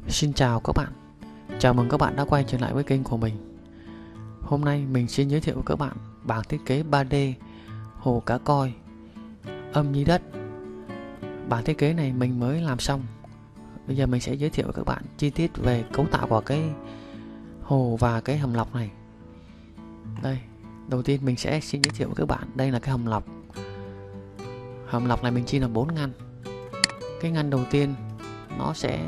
Xin chào các bạn, chào mừng các bạn đã quay trở lại với kênh của mình. Hôm nay mình xin giới thiệu với các bạn bảng thiết kế 3D hồ cá koi âm nhi đất. Bảng thiết kế này mình mới làm xong. Bây giờ mình sẽ giới thiệu với các bạn chi tiết về cấu tạo của cái hồ và cái hầm lọc này. Đây, đầu tiên mình sẽ xin giới thiệu với các bạn, đây là cái hầm lọc. Hầm lọc này mình chia làm 4 ngăn. Cái ngăn đầu tiên nó sẽ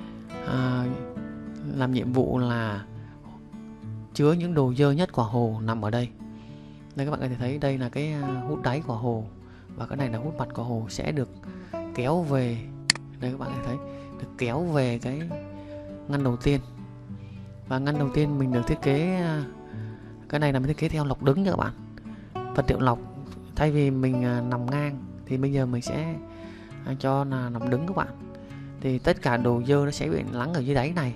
làm nhiệm vụ là chứa những đồ dơ nhất của hồ nằm ở đây. Đây các bạn có thể thấy đây là cái hút đáy của hồ, và cái này là hút mặt của hồ sẽ được kéo về. Đây các bạn có thể thấy được kéo về cái ngăn đầu tiên. Và ngăn đầu tiên mình được thiết kế, cái này là mình thiết kế theo lọc đứng nha các bạn. Vật liệu lọc thay vì mình nằm ngang thì bây giờ mình sẽ cho là nằm đứng các bạn. Thì tất cả đồ dơ nó sẽ bị lắng ở dưới đáy này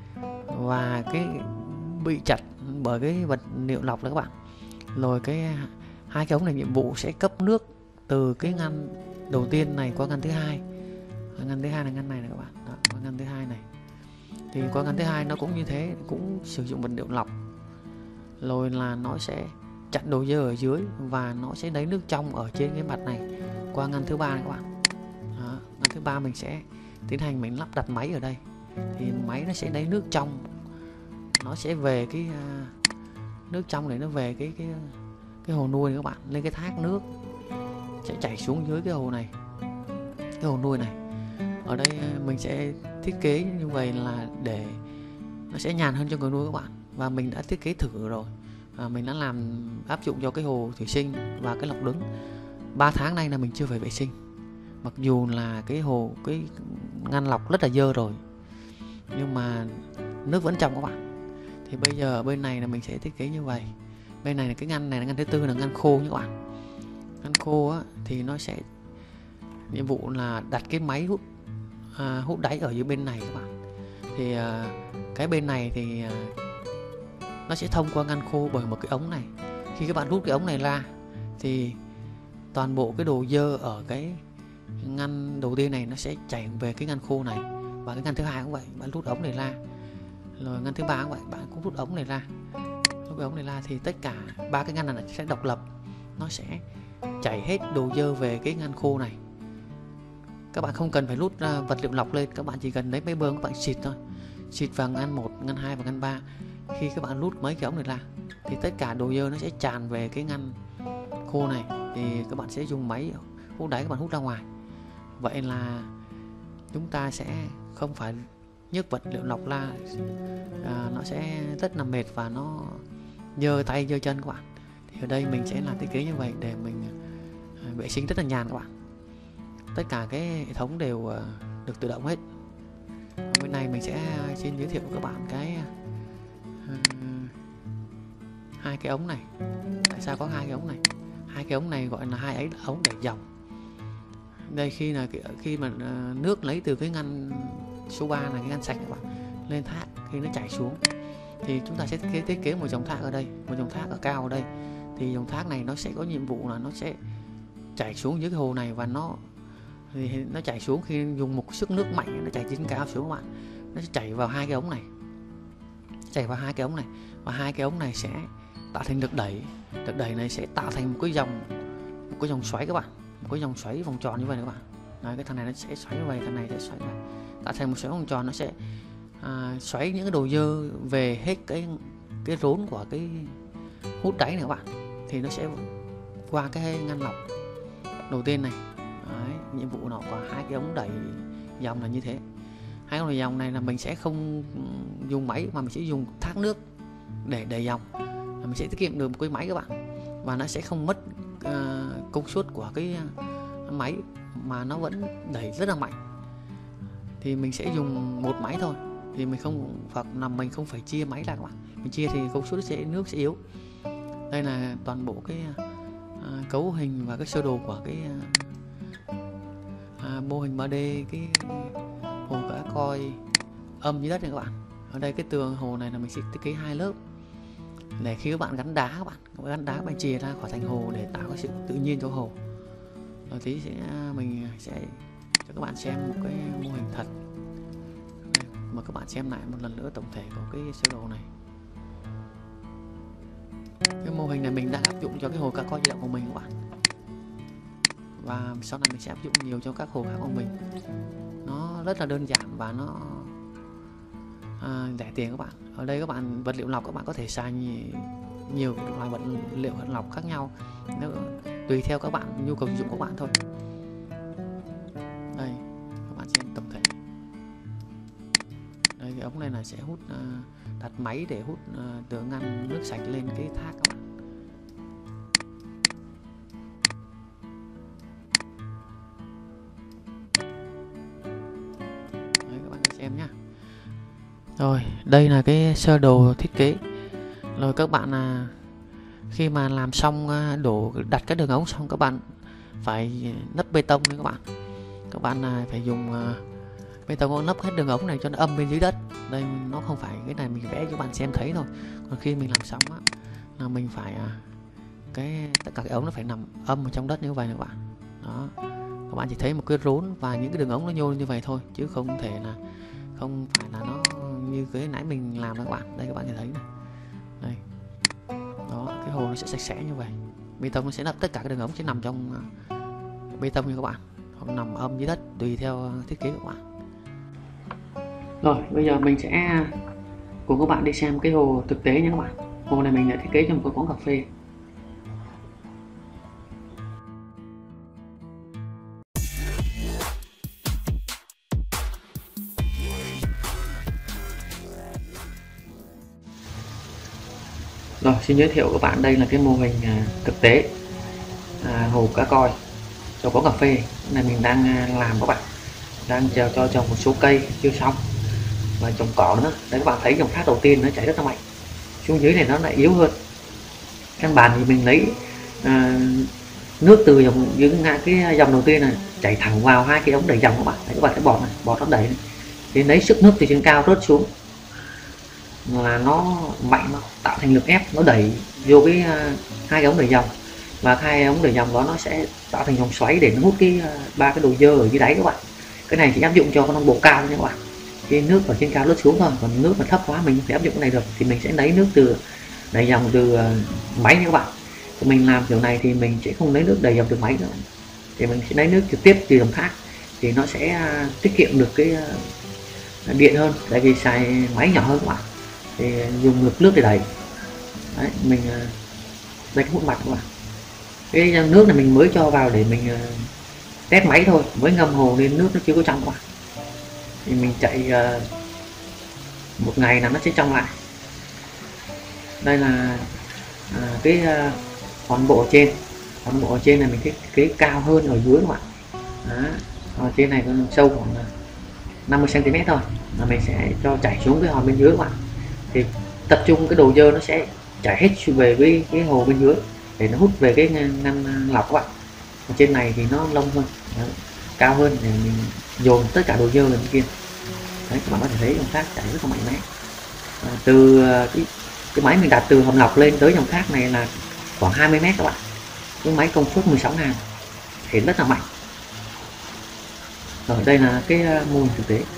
và cái bị chặt bởi cái vật liệu lọc đó các bạn. Rồi hai cái ống này nhiệm vụ sẽ cấp nước từ cái ngăn đầu tiên này qua ngăn thứ hai. Ngăn thứ hai là ngăn này các bạn. Đó, qua ngăn thứ hai này. Thì qua ngăn thứ hai nó cũng như thế, cũng sử dụng vật liệu lọc. Rồi là nó sẽ chặn đồ dơ ở dưới và nó sẽ lấy nước trong ở trên cái mặt này qua ngăn thứ ba này các bạn. Đó, ngăn thứ ba mình sẽ tiến hành mình lắp đặt máy ở đây. Thì máy nó sẽ lấy nước trong, nó sẽ về cái nước trong này, nó về cái hồ nuôi này các bạn, lên cái thác nước sẽ chảy xuống dưới cái hồ này, cái hồ nuôi này. Ở đây mình sẽ thiết kế như vậy là để nó sẽ nhàn hơn cho người nuôi các bạn. Và mình đã thiết kế thử rồi, mình đã làm áp dụng cho cái hồ thủy sinh và cái lọc đứng. 3 tháng nay là mình chưa phải vệ sinh, mặc dù là cái hồ, cái ngăn lọc rất là dơ rồi, nhưng mà nước vẫn trong các bạn. Thì bây giờ ở bên này là mình sẽ thiết kế như vậy. Bên này là cái ngăn này là ngăn thứ tư, là ngăn khô nha các bạn. Ngăn khô á, thì nó sẽ nhiệm vụ là đặt cái máy hút đáy ở dưới bên này các bạn. Thì cái bên này thì nó sẽ thông qua ngăn khô bởi một cái ống này. Khi các bạn rút cái ống này ra thì toàn bộ cái đồ dơ ở cái ngăn đầu tiên này nó sẽ chảy về cái ngăn khô này. Và cái ngăn thứ hai cũng vậy, bạn rút ống này ra. Rồi ngăn thứ ba cũng vậy, bạn cũng rút ống này ra. Rút cái ống này ra thì tất cả ba cái ngăn này sẽ độc lập, nó sẽ chảy hết đồ dơ về cái ngăn khô này. Các bạn không cần phải rút vật liệu lọc lên, các bạn chỉ cần lấy máy bơm các bạn xịt thôi. Xịt vào ngăn 1, ngăn 2 và ngăn 3. Khi các bạn rút mấy cái ống này ra thì tất cả đồ dơ nó sẽ tràn về cái ngăn khô này. Thì các bạn sẽ dùng máy hút đáy, các bạn hút ra ngoài. Vậy là chúng ta sẽ không phải nhấc vật liệu lọc ra, nó sẽ rất là mệt và nó dơ tay dơ chân các bạn. Thì ở đây mình sẽ làm thiết kế như vậy để mình vệ sinh rất là nhàn các bạn. Tất cả cái hệ thống đều được tự động hết. Bên này mình sẽ xin giới thiệu với các bạn cái hai cái ống này. Tại sao có hai cái ống này? Hai cái ống này gọi là hai ống đẩy dòng. Đây khi mà nước lấy từ cái ngăn số 3 này, cái ngăn sạch các bạn, lên thác, khi nó chảy xuống thì chúng ta sẽ thiết kế một dòng thác ở đây, một dòng thác ở cao ở đây. Thì dòng thác này nó sẽ có nhiệm vụ là nó sẽ chảy xuống dưới cái hồ này, và nó chảy xuống khi dùng một sức nước mạnh, nó chảy trên cao xuống các bạn. Nó sẽ chảy vào hai cái ống này, chảy vào hai cái ống này, và hai cái ống này sẽ tạo thành lực đẩy. Lực đẩy này sẽ tạo thành một cái dòng xoáy các bạn, một cái dòng xoáy vòng tròn như vậy các bạn. Đấy, cái thằng này nó sẽ xoáy như vậy, thằng này sẽ xoáy ra, tạo thành một xoáy vòng tròn. Nó sẽ xoáy những cái đồ dơ về hết cái rốn của cái hút đáy này các bạn. Thì nó sẽ qua cái ngăn lọc đầu tiên này. Đấy, nhiệm vụ nó của hai cái ống đẩy dòng là như thế. Hai ống đẩy dòng này là mình sẽ không dùng máy mà mình sẽ dùng thác nước để đẩy dòng. Mình sẽ tiết kiệm được một cái máy các bạn, và nó sẽ không mất công suất của cái máy, mà nó vẫn đẩy rất là mạnh. Thì mình sẽ dùng một máy thôi, thì mình không phải chia máy ra các bạn. Mình chia thì công suất nước sẽ yếu. Đây là toàn bộ cái cấu hình và cái sơ đồ của cái mô hình 3D cái hồ cá koi âm dưới đất này các bạn. Ở đây cái tường hồ này là mình sẽ thiết kế 2 lớp để khi các bạn gắn đá, các bạn chìa ra khỏi thành hồ để tạo cái sự tự nhiên cho hồ. Rồi mình sẽ cho các bạn xem một cái mô hình thật. Đây, mời các bạn xem lại một lần nữa tổng thể của cái sơ đồ này. Cái mô hình này mình đã áp dụng cho cái hồ cá coi di động của mình các bạn, và sau này mình sẽ áp dụng nhiều cho các hồ khác của mình. Nó rất là đơn giản và nó rẻ tiền các bạn. Ở đây các bạn vật liệu lọc các bạn có thể xài nhiều loại vật liệu lọc khác nhau, nếu tùy theo các bạn nhu cầu sử dụng của bạn thôi. Đây các bạn xem tổng thể. Đây cái ống này là sẽ hút đặt máy để hút tường ngăn nước sạch lên cái thác các bạn. Đấy, các bạn xem nhá. Rồi đây là cái sơ đồ thiết kế. Rồi các bạn khi mà làm xong đặt cái đường ống xong, các bạn phải lấp bê tông đấy các bạn. Các bạn phải dùng bê tông lấp hết đường ống này cho nó âm bên dưới đất. Đây nó không phải cái này mình vẽ cho các bạn xem thấy thôi. Còn khi mình làm xong á là mình phải tất cả cái ống nó phải nằm âm ở trong đất như vậy các bạn. Đó, các bạn chỉ thấy một cái rốn và những cái đường ống nó nhô như vậy thôi, chứ không phải là nó như cái nãy mình làm đó các bạn. Đây các bạn nhìn thấy này. Đây. Đó, cái hồ nó sẽ sạch sẽ như vậy. Bê tông nó sẽ nằm, tất cả các đường ống sẽ nằm trong bê tông như các bạn, hoặc nằm âm dưới đất tùy theo thiết kế của các bạn. Rồi bây giờ mình sẽ cùng các bạn đi xem cái hồ thực tế nha các bạn. Hồ này mình đã thiết kế trong một cái quán cà phê. Rồi xin giới thiệu các bạn, đây là cái mô hình thực tế hồ cá coi cho quán cà phê. Cái này mình đang làm các bạn, đang cho trồng một số cây chưa xong và trồng cỏ nữa. Đấy các bạn thấy dòng thác đầu tiên nó chảy rất là mạnh, xuống dưới này nó lại yếu hơn. Căn bản thì mình lấy nước từ cái dòng đầu tiên này chảy thẳng vào hai cái ống đẩy dòng các bạn. Đấy, các bạn thấy bọt này, bọt nó đẩy này. Thì lấy sức nước từ trên cao rớt xuống là nó mạnh, nó tạo thành lực ép, nó đẩy vô cái hai cái ống đẩy dòng, và hai ống đẩy dòng đó nó sẽ tạo thành vòng xoáy để nó hút ba cái đồ dơ ở dưới đáy các bạn. Cái này chỉ áp dụng cho con bộ cao nha các bạn. Cái nước ở trên cao lướt xuống thôi, còn nước mà thấp quá mình không thể áp dụng cái này được, thì mình sẽ lấy nước từ đẩy dòng từ máy nha các bạn. Thì mình làm kiểu này thì mình sẽ không lấy nước đẩy dòng từ máy nữa, thì mình sẽ lấy nước trực tiếp từ dòng thác, thì nó sẽ tiết kiệm được cái điện hơn, tại vì xài máy nhỏ hơn các bạn, thì dùng lực nước để đẩy. Đấy, mình đây cái hút mặt các bạn. Cái nước này mình mới cho vào để mình test máy thôi, mới ngâm hồ nên nước nó chưa có trong các bạn. Thì mình chạy một ngày là nó sẽ trong lại. Đây là cái hòn bộ trên. Hòn bộ trên này mình thiết kế cao hơn ở dưới các bạn. Đó, ở trên này còn sâu khoảng 50 cm thôi, là mình sẽ cho chảy xuống cái hòn bên dưới các bạn. Thì tập trung cái đồ dơ nó sẽ chảy hết về cái hồ bên dưới để nó hút về cái ngăn lọc các bạn. Ở trên này thì nó lông hơn. Đó, cao hơn để mình dồn tất cả đồ dơ lên kia. Đấy, các bạn có thể thấy dòng thác chảy rất là mạnh mẽ. Từ cái máy mình đặt từ hầm lọc lên tới dòng thác này là khoảng 20 m các bạn. Cái máy công suất 16.000 thì rất là mạnh. Rồi đây là cái mô hình thực tế.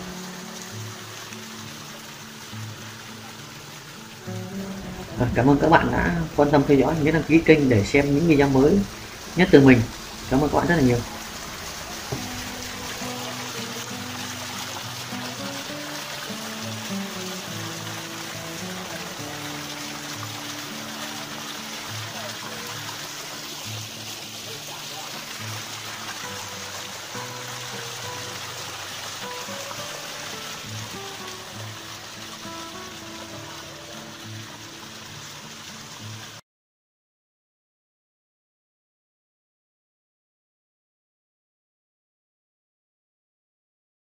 Cảm ơn các bạn đã quan tâm theo dõi, nhớ đăng ký kênh để xem những video mới nhất từ mình. Cảm ơn các bạn rất là nhiều.